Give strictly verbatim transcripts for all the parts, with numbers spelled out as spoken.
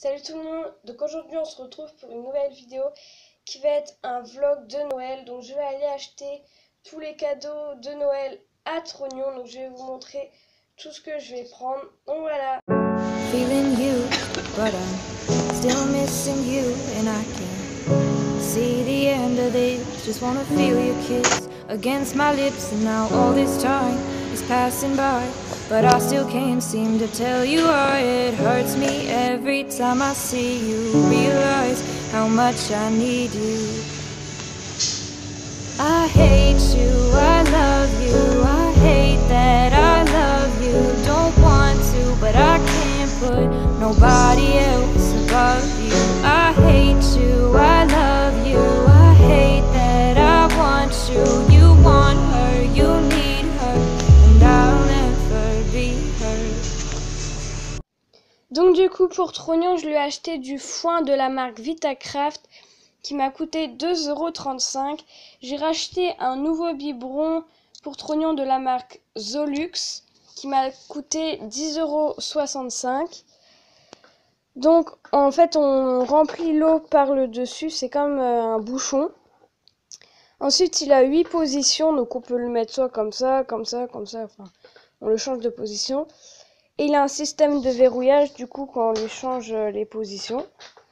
Salut tout le monde, donc aujourd'hui on se retrouve pour une nouvelle vidéo qui va être un vlog de Noël. Donc je vais aller acheter tous les cadeaux de Noël à Trognon, donc je vais vous montrer tout ce que je vais prendre. Donc voilà. Feeling you, but I'm still missing you, and I can't see the end of this. Just wanna feel your kiss against my lips, and now all this time is passing by, but I still can't seem to tell you why. It hurts me every time I see you, realize how much I need you. I hate you, I love you, I hate that I love you. Don't want to, but I can't put nobody else above you. I hate you, I love you, I hate that I want you. You want her, you need her, and I'll never be her. Donc du coup pour Trognon je lui ai acheté du foin de la marque Vitacraft qui m'a coûté deux euros trente-cinq. J'ai racheté un nouveau biberon pour Trognon de la marque Zolux qui m'a coûté dix euros soixante-cinq. Donc en fait on remplit l'eau par le dessus, c'est comme un bouchon. Ensuite il a huit positions, donc on peut le mettre soit comme ça, comme ça, comme ça, enfin on le change de position. Et il a un système de verrouillage du coup quand on lui change les positions.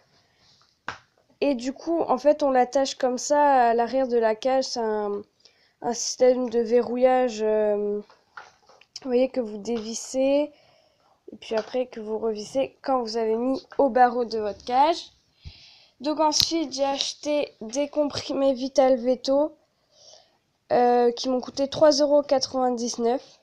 Et du coup, en fait, on l'attache comme ça à l'arrière de la cage. C'est un, un système de verrouillage, euh, vous voyez, que vous dévissez. Et puis après, que vous revissez quand vous avez mis au barreau de votre cage. Donc ensuite, j'ai acheté des comprimés Vital Veto euh, qui m'ont coûté trois euros quatre-vingt-dix-neuf.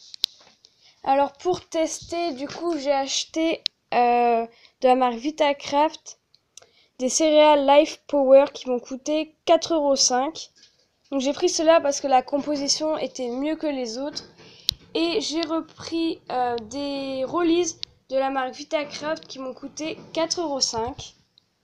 Alors pour tester, du coup, j'ai acheté euh, de la marque Vitacraft des céréales Life Power qui m'ont coûté quatre euros cinq. Donc j'ai pris cela parce que la composition était mieux que les autres. Et j'ai repris euh, des Rollies de la marque Vitacraft qui m'ont coûté quatre euros cinq.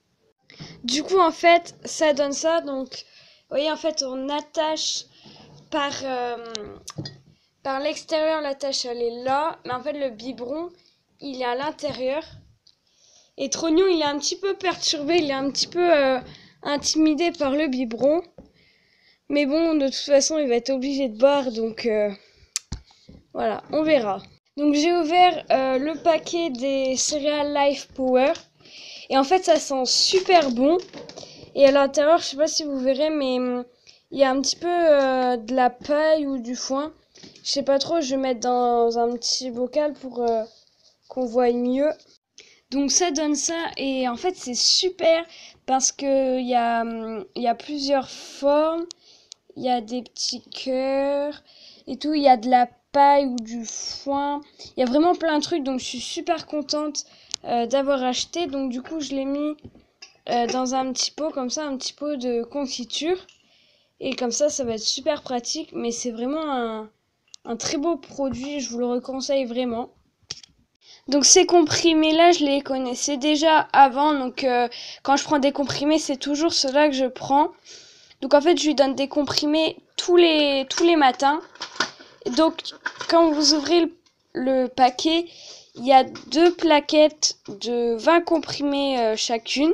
Du coup en fait ça donne ça. Donc vous voyez en fait on attache par, euh, par l'extérieur, l'attache elle est là. Mais en fait le biberon il est à l'intérieur. Et Trognon, il est un petit peu perturbé, il est un petit peu euh, intimidé par le biberon. Mais bon, de toute façon, il va être obligé de boire, donc euh, voilà, on verra. Donc j'ai ouvert euh, le paquet des céréales Life Power. Et en fait, ça sent super bon. Et à l'intérieur, je sais pas si vous verrez, mais hum, il y a un petit peu euh, de la paille ou du foin. Je sais pas trop, je vais mettre dans un petit bocal pour euh, qu'on voie mieux. Donc ça donne ça et en fait c'est super parce que il y a il y a plusieurs formes, il y a des petits cœurs et tout, il y a de la paille ou du foin, il y a vraiment plein de trucs, donc je suis super contente euh, d'avoir acheté. Donc du coup je l'ai mis euh, dans un petit pot comme ça, un petit pot de confiture, et comme ça ça va être super pratique. Mais c'est vraiment un, un très beau produit, je vous le conseille vraiment. Donc ces comprimés là je les connaissais déjà avant, donc euh, quand je prends des comprimés c'est toujours ceux-là que je prends. Donc en fait je lui donne des comprimés tous les, tous les matins. Donc quand vous ouvrez le, le paquet, il y a deux plaquettes de vingt comprimés euh, chacune.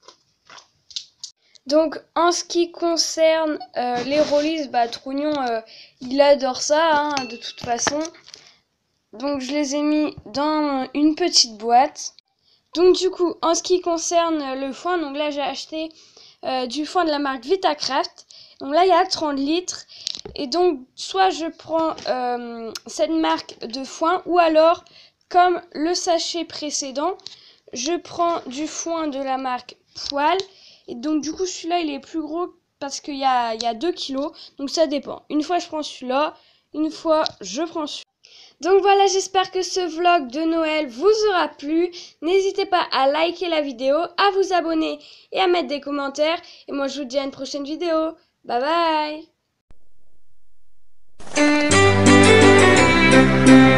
Donc en ce qui concerne euh, les Rollies, bah Trognon euh, il adore ça hein, de toute façon. Donc je les ai mis dans une petite boîte. Donc du coup, en ce qui concerne le foin, donc là j'ai acheté euh, du foin de la marque Vitacraft. Donc là il y a trente litres. Et donc soit je prends euh, cette marque de foin, ou alors comme le sachet précédent, je prends du foin de la marque Poil. Et donc du coup celui-là il est plus gros parce qu'il y a, il y a deux kilos. Donc ça dépend. Une fois je prends celui-là, une fois je prends celui-là. Donc voilà, j'espère que ce vlog de Noël vous aura plu. N'hésitez pas à liker la vidéo, à vous abonner et à mettre des commentaires. Et moi je vous dis à une prochaine vidéo. Bye bye.